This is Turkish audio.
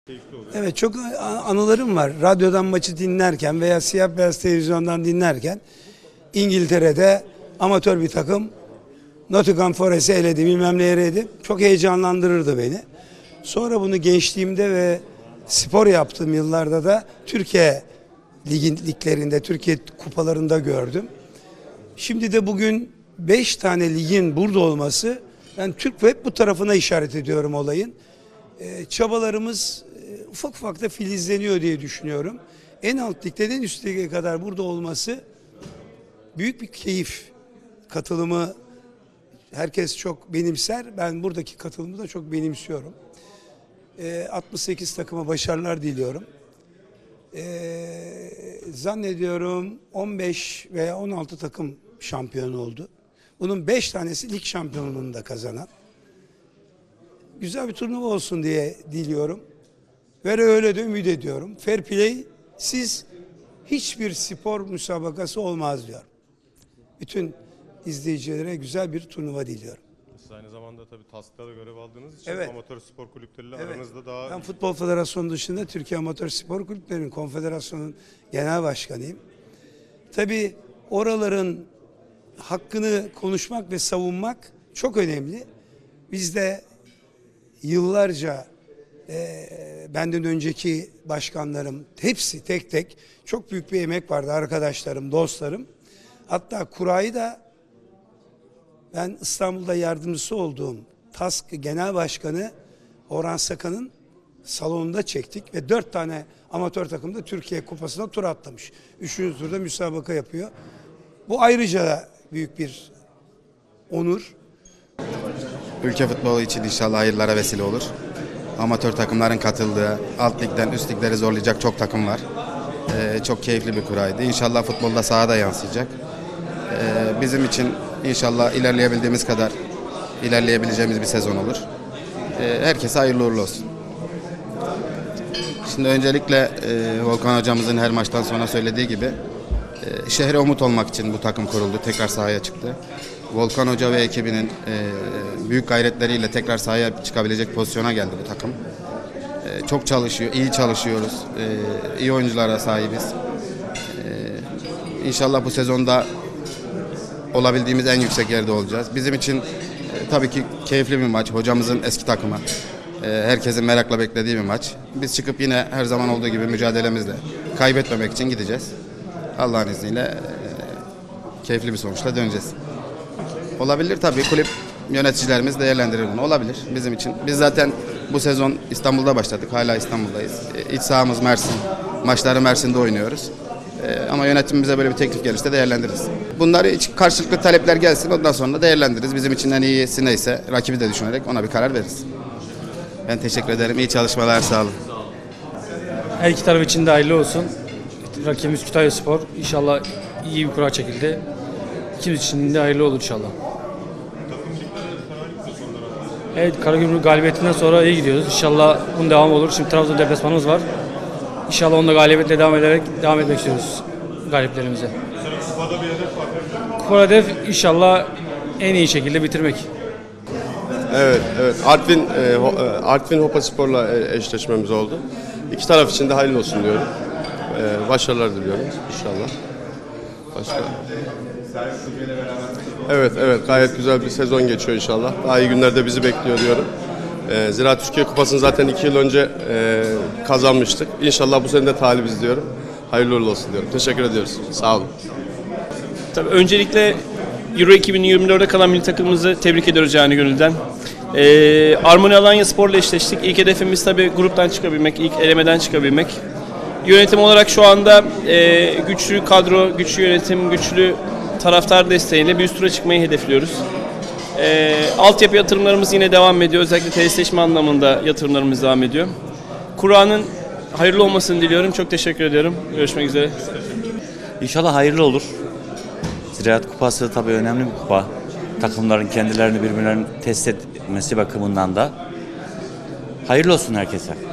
Evet, çok anılarım var. Radyodan maçı dinlerken veya siyah beyaz televizyondan dinlerken İngiltere'de amatör bir takım Nottingham Forest'i eledi, bilmem ne eledi. Çok heyecanlandırırdı beni. Sonra bunu gençliğimde ve spor yaptığım yıllarda da Türkiye liglerinde, Türkiye kupalarında gördüm. Şimdi de bugün 5 tane ligin burada olması, ben Türk ve hep bu tarafına işaret ediyorum olayın. Çabalarımız ufak ufak da filizleniyor diye düşünüyorum. En alt ligden en üst lige kadar burada olması büyük bir keyif. Katılımı herkes çok benimser. Ben buradaki katılımı da çok benimsiyorum. 68 takıma başarılar diliyorum. Zannediyorum 15 veya 16 takım şampiyon oldu. Bunun 5 tanesi lig şampiyonluğunu da kazanan. Güzel bir turnuva olsun diye diliyorum. Ve öyle de ümit ediyorum. Fair play siz hiçbir spor müsabakası olmaz diyor. Bütün izleyicilere güzel bir turnuva diliyorum. Siz aynı zamanda tabii TASK'ta da görev aldığınız için Evet. amatör spor kulüpleriyle aranızda daha... Ben Futbol Federasyonu dışında Türkiye Amatör Spor Kulüplerinin Konfederasyonu'nun genel başkanıyım. Tabii oraların hakkını konuşmak ve savunmak çok önemli. Biz de yıllarca benden önceki başkanlarım hepsi tek tek çok büyük bir emek vardı, arkadaşlarım, dostlarım. Hatta kurayı da ben İstanbul'da yardımcısı olduğum TASK Genel Başkanı Orhan Sakan'ın salonunda çektik ve 4 tane amatör takım da Türkiye Kupası'na tur atlamış. 3. turda müsabaka yapıyor. Bu ayrıca da büyük bir onur. Ülke futbolu için inşallah hayırlara vesile olur. Amatör takımların katıldığı, alt ligden üst ligleri zorlayacak çok takım var. Çok keyifli bir kuraydı. İnşallah futbolda sahada yansıyacak. Bizim için inşallah ilerleyebildiğimiz kadar ilerleyebileceğimiz bir sezon olur. Herkese hayırlı uğurlu olsun. Şimdi öncelikle Volkan hocamızın her maçtan sonra söylediği gibi şehre umut olmak için bu takım kuruldu. Tekrar sahaya çıktı. Volkan Hoca ve ekibinin büyük gayretleriyle tekrar sahaya çıkabilecek pozisyona geldi bu takım. Çok çalışıyor, iyi çalışıyoruz. İyi oyunculara sahibiz. İnşallah bu sezonda olabildiğimiz en yüksek yerde olacağız. Bizim için tabii ki keyifli bir maç. Hocamızın eski takımı. Herkesin merakla beklediği bir maç. Biz çıkıp yine her zaman olduğu gibi mücadelemizle kaybetmemek için gideceğiz. Allah'ın izniyle keyifli bir sonuçla döneceğiz. Olabilir tabii, kulüp yöneticilerimiz değerlendirir bunu. Olabilir bizim için. Biz zaten bu sezon İstanbul'da başladık. Hala İstanbul'dayız. İç sahamız Mersin. Maçları Mersin'de oynuyoruz. Ama yönetimimize böyle bir teklif gelirse değerlendiririz. Bunları hiç karşılıklı talepler gelsin, ondan sonra değerlendiririz. Bizim için en iyisi neyse rakibi de düşünerek ona bir karar veririz. Ben teşekkür ederim. İyi çalışmalar, sağ olun. Her iki taraf için de hayırlı olsun. Rakibimiz Kütahyaspor. İnşallah iyi bir kura çekildi. İkimiz için de hayırlı olur inşallah. Evet, Karagümrük galibiyetinden sonra iyi gidiyoruz. İnşallah bunun devamı olur. Şimdi Trabzon deplasmanımız var. İnşallah onunla galibiyetle devam etmek istiyoruz galiplerimize. Kupada bir hedef var. Kupa hedef inşallah en iyi şekilde bitirmek. Evet. Artvin Hopaspor'la eşleşmemiz oldu. İki taraf için de hayırlı olsun diyorum. Başarılar diliyorum inşallah. Başka. Evet, gayet güzel bir sezon geçiyor inşallah. Daha iyi günlerde bizi bekliyor diyorum. Ziraat Türkiye Kupası'nı zaten 2 yıl önce kazanmıştık. İnşallah bu sene de talibiz diyorum. Hayırlı uğurlu olsun diyorum. Teşekkür ediyoruz. Sağ olun. Tabii öncelikle Euro 2024'e kalan milli takımımızı tebrik ediyoruz yani gönülden. Armoni Alanya Spor'la eşleştik. İlk hedefimiz tabii gruptan çıkabilmek, ilk elemeden çıkabilmek. Yönetim olarak şu anda güçlü kadro, güçlü yönetim, güçlü taraftar desteğiyle bir üst tura çıkmayı hedefliyoruz. Altyapı yatırımlarımız yine devam ediyor. Özellikle tesisleşme anlamında yatırımlarımız devam ediyor. Kura'nın hayırlı olmasını diliyorum. Çok teşekkür ediyorum. Görüşmek üzere. İnşallah hayırlı olur. Ziraat Kupası tabii önemli bir kupa. Takımların kendilerini birbirlerine test etmesi bakımından da hayırlı olsun herkese.